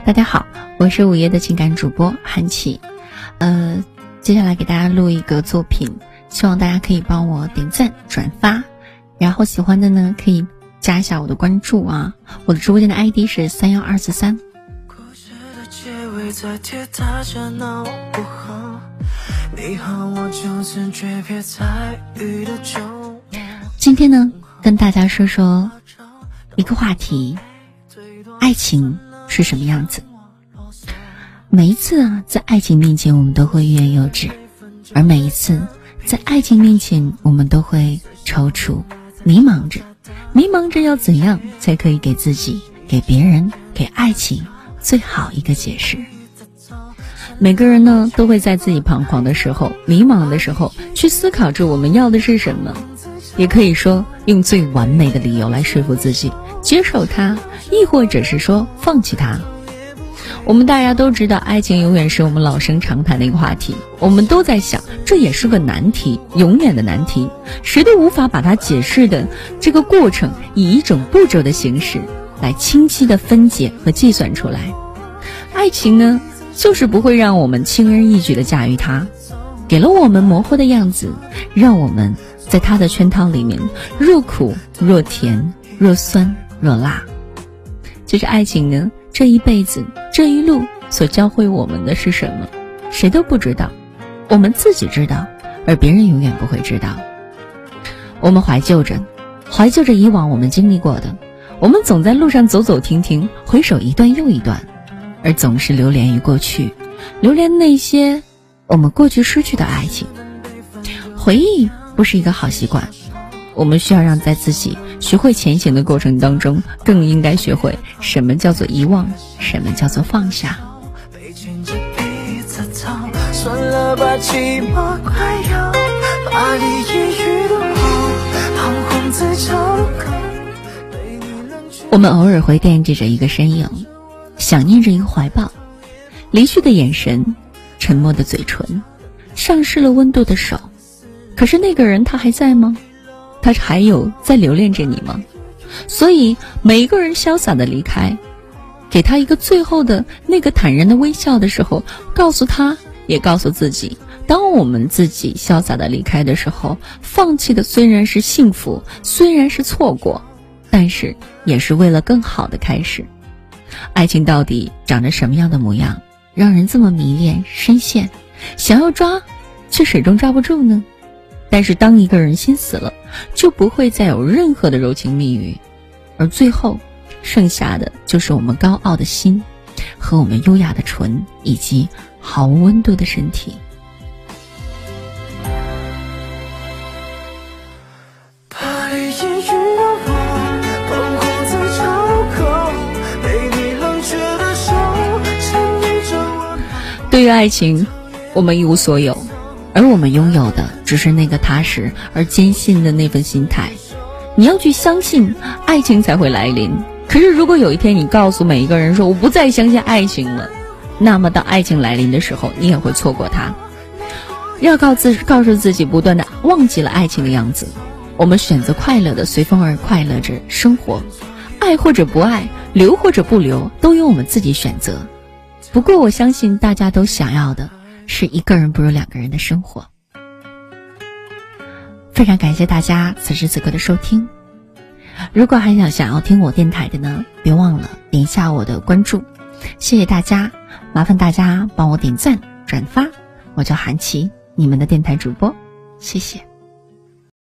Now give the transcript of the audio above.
大家好，我是午夜的情感主播韩琦。接下来给大家录一个作品，希望大家可以帮我点赞转发，然后喜欢的呢可以加一下我的关注啊。我的直播间的 ID 是31243。今天呢跟大家说说一个话题，爱情是什么样子。每一次啊，在爱情面前我们都会欲言又止，而每一次在爱情面前我们都会踌躇，迷茫着要怎样才可以给自己、给别人、给爱情最好一个解释。每个人呢都会在自己彷徨的时候、迷茫的时候去思考着我们要的是什么，也可以说用最完美的理由来说服自己接受它，亦或者是说放弃它。我们大家都知道，爱情永远是我们老生常谈的一个话题，我们都在想，这也是个难题，永远的难题，谁都无法把它解释的这个过程以一种步骤的形式来清晰的分解和计算出来。爱情呢，就是不会让我们轻而易举的驾驭它，给了我们模糊的样子，让我们在它的圈套里面若苦若甜，若酸若辣。就是爱情呢，这一辈子这一路所教会我们的是什么，谁都不知道，我们自己知道，而别人永远不会知道。我们怀旧着以往我们经历过的，我们总在路上走走停停，回首一段又一段，而总是流连于过去，流连那些我们过去失去的爱情。回忆不是一个好习惯，我们需要让在自己学会前行的过程当中，更应该学会什么叫做遗忘，什么叫做放下。我们偶尔会惦记着一个身影，想念着一个怀抱，离去的眼神，沉默的嘴唇，丧失了温度的手。可是那个人他还在吗？他还有在留恋着你吗？所以每一个人潇洒的离开，给他一个最后的那个坦然的微笑的时候，告诉他，也告诉自己，当我们自己潇洒的离开的时候，放弃的虽然是幸福，虽然是错过，但是也是为了更好的开始。爱情到底长着什么样的模样，让人这么迷恋深陷，想要抓却始终抓不住呢？但是当一个人心死了，就不会再有任何的柔情蜜语，而最后剩下的就是我们高傲的心和我们优雅的唇，以及毫无温度的身体。对于爱情，我们一无所有，而我们拥有的只是那个踏实而坚信的那份心态。你要去相信爱情才会来临，可是如果有一天你告诉每一个人说我不再相信爱情了，那么当爱情来临的时候，你也会错过它。要告诉自己不断的忘记了爱情的样子，我们选择快乐的随风而快乐着生活，爱或者不爱，留或者不留，都由我们自己选择。不过我相信大家都想要的是一个人不如两个人的生活。非常感谢大家此时此刻的收听，如果还想要听我电台的呢，别忘了点一下我的关注，谢谢大家，麻烦大家帮我点赞转发。我叫韩琦，你们的电台主播，谢谢。